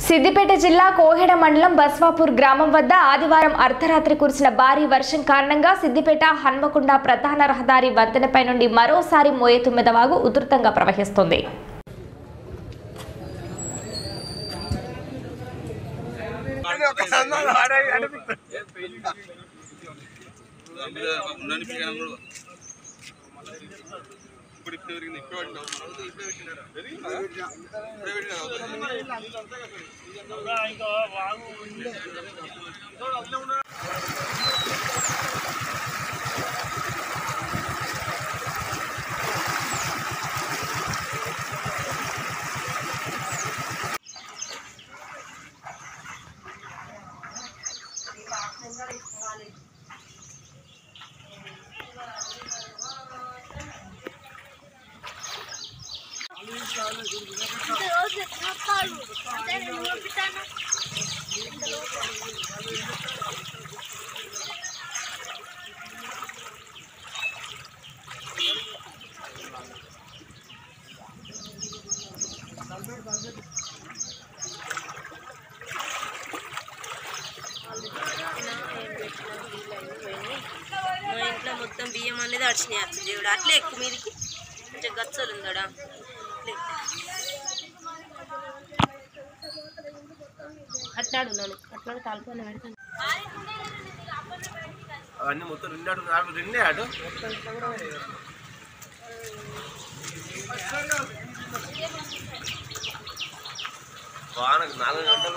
సిద్దిపేట జిల్లా కోహెడ మండలం బస్వాపూర్ గ్రామం వద్ద ఆదివారం అర్ధరాత్రి కురిసిన భారీ వర్షం కారణంగా సిద్దిపేట హన్మకొండ ప్రధాన రహదారి వంతెనపై నుండి మరోసారి మోయతుమ్మెద వాగు ఉధృతంగా ప్రవహిస్తుంది. మొత్తం బియ్యం అనేది అడిచినాయి దేవుడు అట్లే ఎక్కువ మీదికి కొంచెం గచ్చలు ఉందడా అట్లాడు అట్లాడు తాల్పని పెడతాను అవన్నీ మొత్తం రెండే ఆడు వానకు 4 గంటలు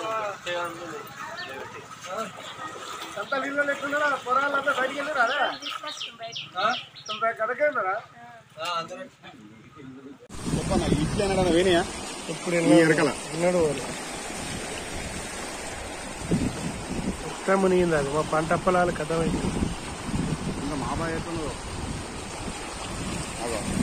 అంతా నీళ్ళు ఎక్కున్నారా పొరాలంతా బయటికి వెళ్ళారా కదకేందరా ఇట్లా వేణియా ఇప్పుడు ఎరకల ఎన్నడు మొత్తం మునిగింది అది మా పంట పొలాలు కథమైంది ఇంకా మాబాయ్